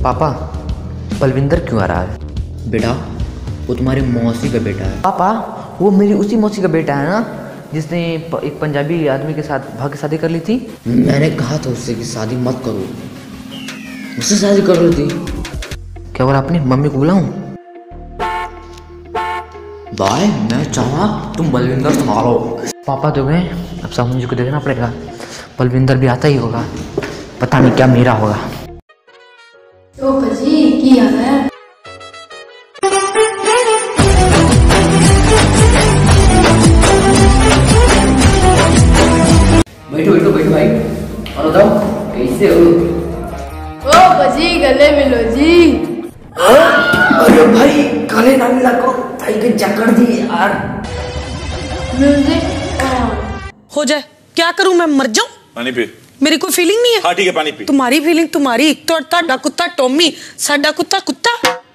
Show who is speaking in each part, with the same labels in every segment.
Speaker 1: पापा, बलविंदर क्यों आ रहा है?
Speaker 2: बेटा वो तुम्हारी मौसी का बेटा है।
Speaker 1: पापा, वो मेरी उसी मौसी का बेटा है ना, जिसने एक पंजाबी आदमी के साथ भाग के शादी कर ली थी।
Speaker 2: मैंने कहा था उससे कि शादी मत करो, उससे शादी कर ली थी।
Speaker 1: क्या और अपनी मम्मी को बुलाऊं?
Speaker 2: भाई मैं चाहा तुम बलविंदर संभालो।
Speaker 1: पापा तो गए, अब सामू जी को देखना पड़ेगा। बलविंदर भी आता ही होगा, पता नहीं क्या मेरा होगा।
Speaker 3: तो बजी की हाल है?
Speaker 2: बैठो बैठो बैठो भाई, और बताओ कैसे हो?
Speaker 3: ओ बजी गले मिलो जी।
Speaker 2: अरे भाई गले ना मिला करो, भाई के जकड़ दी यार।
Speaker 3: म्यूजिक
Speaker 4: हो जाए, क्या करूं मैं, मर जाऊं?
Speaker 5: पानी पी।
Speaker 4: मेरी कोई फीलिंग नहीं है।
Speaker 5: हाँ ठीक है, पानी पी।
Speaker 4: तुम्हारी फीलिंग तुम्हारी, तो ताड़ा कुत्ता टॉमी, साडा कुत्ता कुत्ता।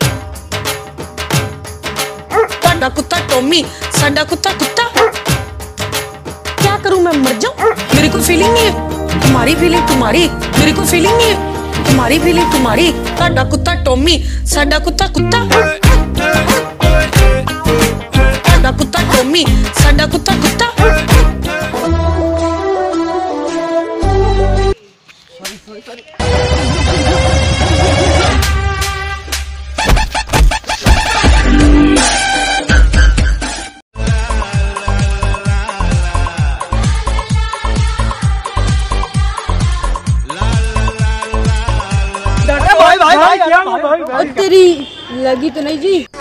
Speaker 4: ताड़ा कुत्ता टॉमी, साडा कुत्ता कुत्ता। क्या करूं मैं, मर जाऊं? मेरी कोई फीलिंग नहीं है। तुम्हारी फीलिंग तुम्हारी, मेरी कोई फीलिंग नहीं है। तुम्हारी फीलिंग तुम्हारी, ताड़ा कुत्ता टॉमी, साडा कुत्ता कुत्ता। ताड़ा कुत्ता टॉमी, साडा कुत्ता कुत्ता।
Speaker 3: भाई तेरी लगी तो नहीं जी?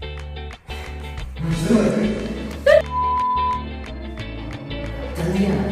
Speaker 2: जल्दी आ।